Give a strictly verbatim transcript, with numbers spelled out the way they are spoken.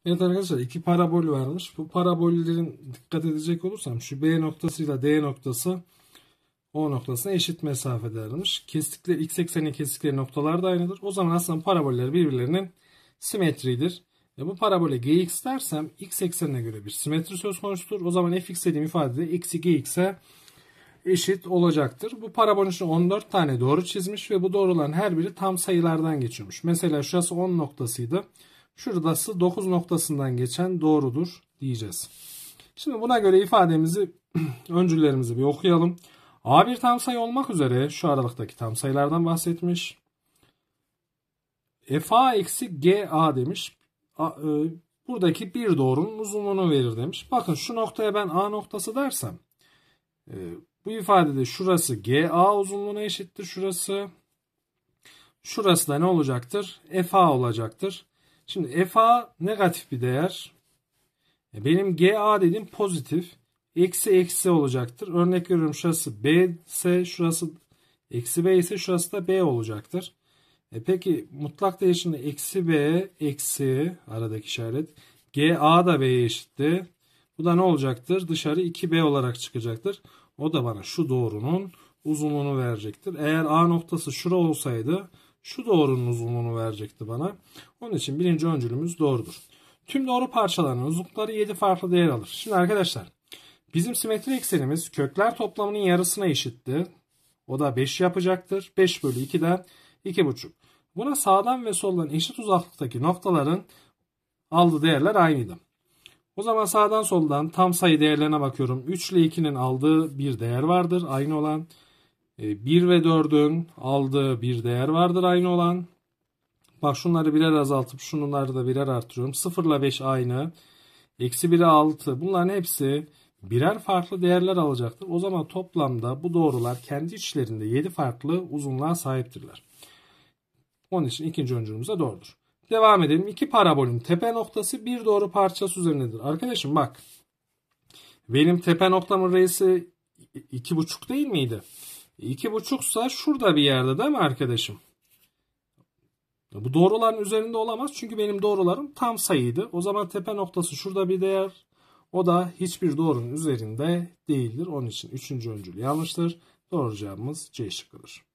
Evet arkadaşlar, iki parabol varmış. Bu parabollerin dikkat edecek olursam şu B noktasıyla D noktası O noktasına eşit mesafelermiş. Kestikleri x ekseni kestikleri noktalar da aynıdır. O zaman aslında paraboller birbirlerinin simetridir. E bu parabole gx dersem x eksenine göre bir simetri söz konusudur. O zaman fx dediğim ifade de eksi gx'e eşit olacaktır. Bu parabolün için on dört tane doğru çizmiş ve bu doğruların her biri tam sayılardan geçiyormuş. Mesela şurası on noktasıydı. Şurası dokuz noktasından geçen doğrudur diyeceğiz. Şimdi buna göre ifademizi, öncüllerimizi bir okuyalım. A bir tam sayı olmak üzere şu aralıktaki tam sayılardan bahsetmiş. Fa eksi Ga demiş. A, e, buradaki bir doğrunun uzunluğunu verir demiş. Bakın şu noktaya ben A noktası dersem e, bu ifadede şurası Ga uzunluğuna eşittir şurası. Şurası da ne olacaktır? Fa olacaktır. Şimdi Fa negatif bir değer. Benim Ga dediğim pozitif. Eksi eksi olacaktır. Örnek veriyorum, şurası B ise şurası eksi B ise şurası da B olacaktır. E peki mutlak değişimde eksi B eksi aradaki işaret Ga da B'ye eşitti. Bu da ne olacaktır? Dışarı iki B olarak çıkacaktır. O da bana şu doğrunun uzunluğunu verecektir. Eğer A noktası şura olsaydı şu doğrunun uzunluğunu verecekti bana. Onun için birinci öncülümüz doğrudur. Tüm doğru parçalarının uzunlukları yedi farklı değer alır. Şimdi arkadaşlar, bizim simetri eksenimiz kökler toplamının yarısına eşittir. O da beş yapacaktır. beş bölü iki'den iki buçuk. Buna sağdan ve soldan eşit uzaklıktaki noktaların aldığı değerler aynıydı. O zaman sağdan soldan tam sayı değerlerine bakıyorum. üç ile iki'nin aldığı bir değer vardır aynı olan. bir ve dörd'ün aldığı bir değer vardır aynı olan. Bak şunları birer azaltıp şunları da birer artırıyorum. sıfır ile beş aynı. Eksi bir'e altı. Bunların hepsi birer farklı değerler alacaktır. O zaman toplamda bu doğrular kendi içlerinde yedi farklı uzunluğa sahiptirler. Onun için ikinci öncülümüz de doğrudur. Devam edelim. İki parabolün tepe noktası bir doğru parçası üzerindedir. Arkadaşım bak. Benim tepe noktamın reisi iki buçuk değil miydi? iki buçuksa şurada bir yerde değil mi arkadaşım? Bu doğruların üzerinde olamaz. Çünkü benim doğrularım tam sayıydı. O zaman tepe noktası şurada bir değer. O da hiçbir doğrunun üzerinde değildir. Onun için üçüncü öncül yanlıştır. Doğru cevabımız C şıkkıdır.